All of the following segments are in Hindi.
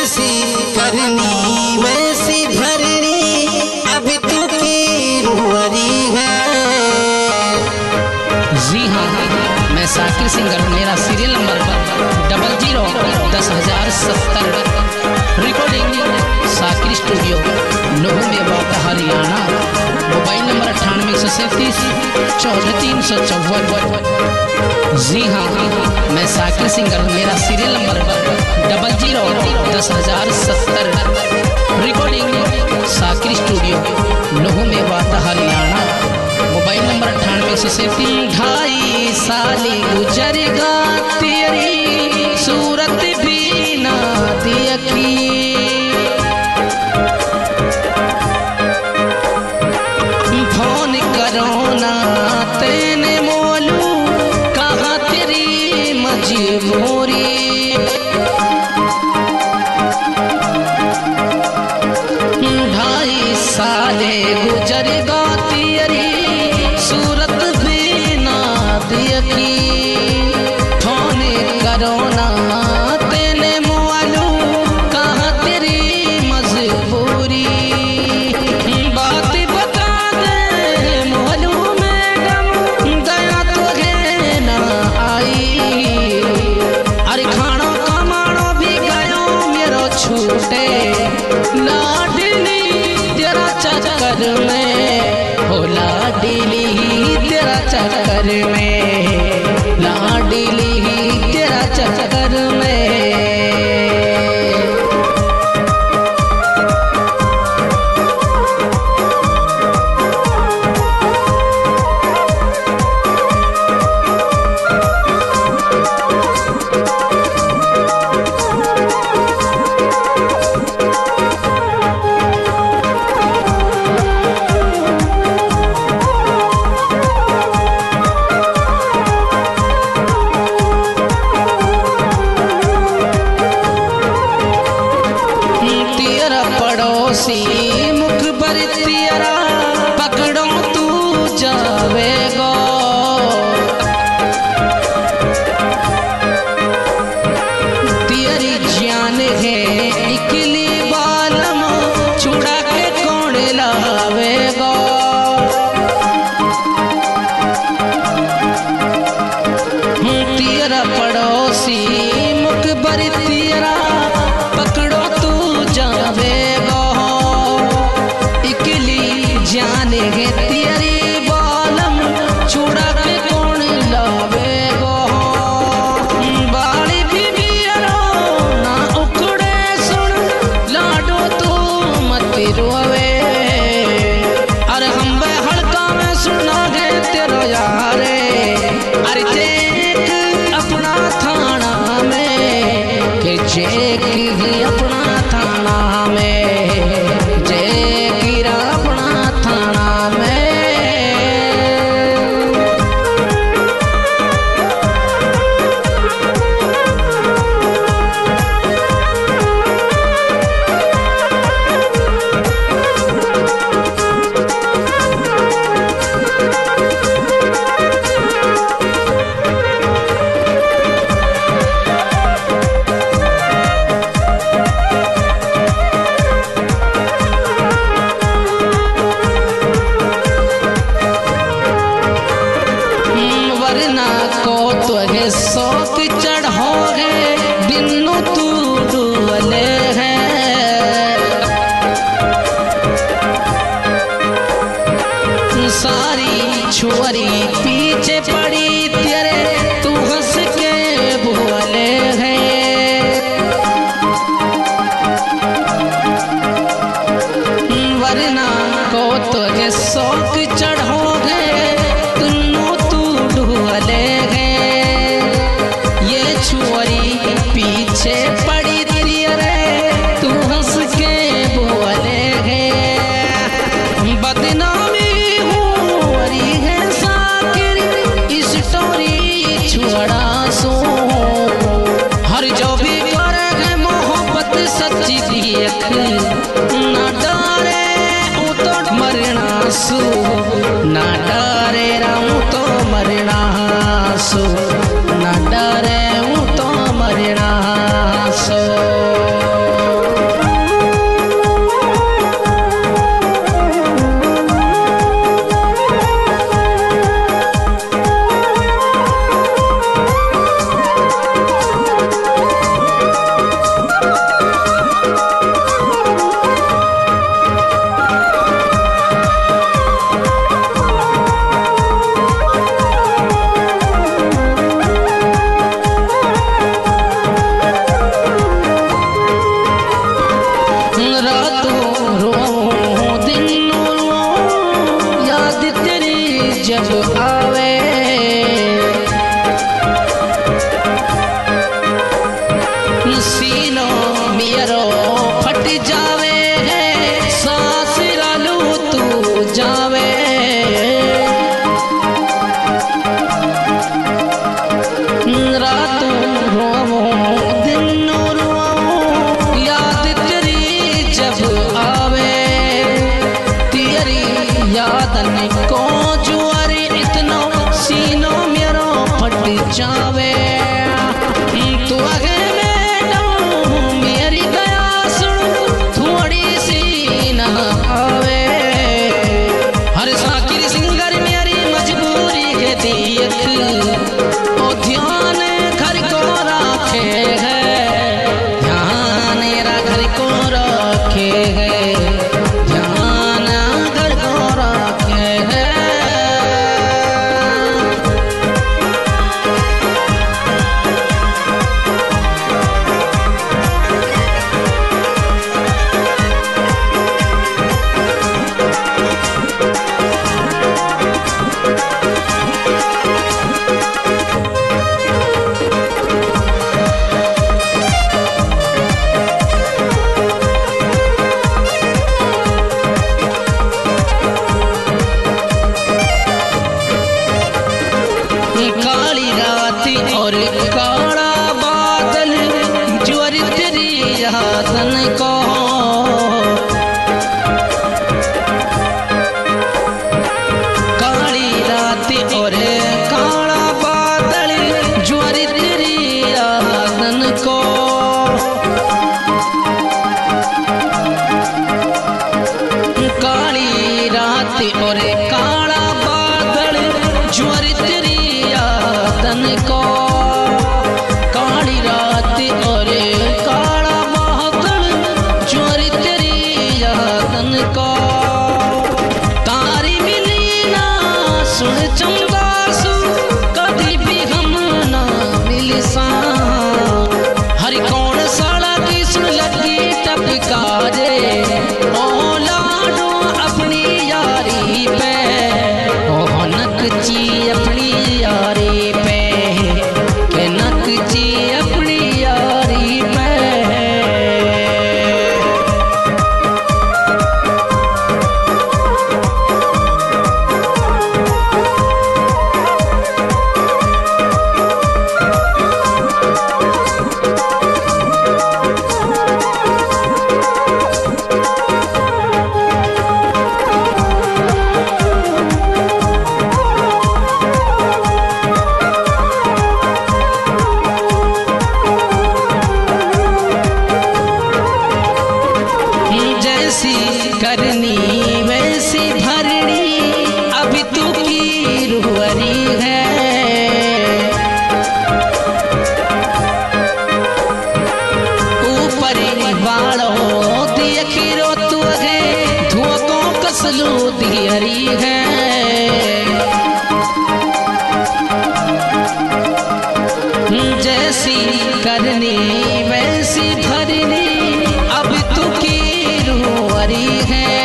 जैसी करनी वैसी भरनी, अभी तू की रूहरी है। जी हाँ, मैं साकिर सिंगर, मेरा serial number 001070, recording Sakir studio लोहू में बाबा हरियाणा। Mobile number 9837 14354। जी हाँ, मैं साकिर सिंगर, मेरा serial number 001070, recording Sakir studio लोहू में बाबा हरियाणा। Mobile number 9837। 2.5 साल गुजरेगा तेरी सूरत भी ना देखी, फोन करो ना तेने मोलू, कहाँ तेरी मजबूरी। 2.5 साल गुजरेगा तेरी सूरत भी ना देखी, फोन करो ना तेने मोलू, कहाँ तेरी मजबूरी। बात बता दे मोलू मैडम, दया तो है ना आई। अरे खाना कमानो भी गयो मेरो छूटे, लाडली तेरा चक्कर में, हो लाडली तेरा चक्कर में, लाडली तेरा चक्कर में। पड़ोसी मुख पर तेरा पकड़ो तू जावेगो, तेरी जान है इकली बालम, छुड़ा के कौन लावेगो। तेरा पड़ोसी मुख पर तेरा पकड़ो तू जावेगो, इकली जान है तेरी बालम, छुड़ा के कौन लावेगो। बाड़ी बीबियरो ना उखड़े सुन, लाडो तू मत रोवे। अरे हम हड़का में सुना है तेरो यारे, अरे चेक अपना थाना में, के चेक ही अपना थाना में, चेक अपना थाना में। वरना को तो है शौक चढ़ोगे, दिनों तू डुबले है। सारी छुअरी पीछे पड़ी तेरे, तू हंस के भूले है। वरना को तो है शौक चढ़ोगे, ढूले गए ये छुअरी पीछे पड़ी तेरे, तू हंस के बोले गए। बदनामी हुई है साकिर स्टोरी छुड़ा सो, हर जो भी करे मोहब्बत सच्ची देख, ना डरे तो मरना सू, ना डरे रहूं तो मरना सो, ना डरे तो मरना सो। मेरो फट जावे है सासरालू तू जावे रातों रोवो दिन रोवो याद तेरी जब आवे तेरी यादन को जुआरी इतना सीनो मेरो फट जावे तू आगे मेरी दया सुन थोड़ी सी न आवे हर साकिर सिंगर मेरी मजबूरी के देख ओ ध्यान घर को रखे है ध्यान मेरा घर को रखे है ध्यान घर को रखे है काली रात और काला बादल ज्वर तेरी यादन को काली रात और काला बादल ज्वर तेरी यादन को काली रात और काला बादल ज्वर तेरी यादन को काली रात और काला बादल ज्वर तेरी यादन को तारी मिली ना सुन चंदा सु कभी भी हम ना मिल सा हर कौन साला की सुन लगी टपका जे ओ लाडो अपनी यारी पे ओ नकची अपनी यारी पे के नकची अपनी यारी पे जैसी करनी वैसी भरनी अभी तू की रूहरी है ऊपर बाड़ो दियखिरो तू है धुआं को कसलू दियरी है जैसी करनी वैसी भरनी अब तू की रूहरी है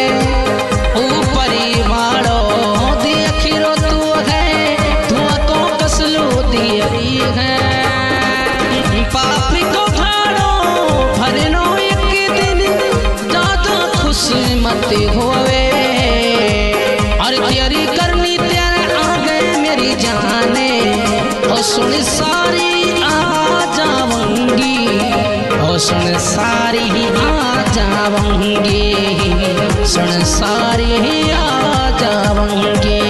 ऊपरी वाड़ो दियखिरो तू है धुआं को कसलू दियरी है पाप को ठाड़ो भरनो एक दिन ज्यादा खुश मत होवे और तेरी करनी तेरे आगे मेरी जाने और सुन सारी आ जाऊंगी और सुन सारी आ जाऊंगी सुन सारी आ जाऊंगी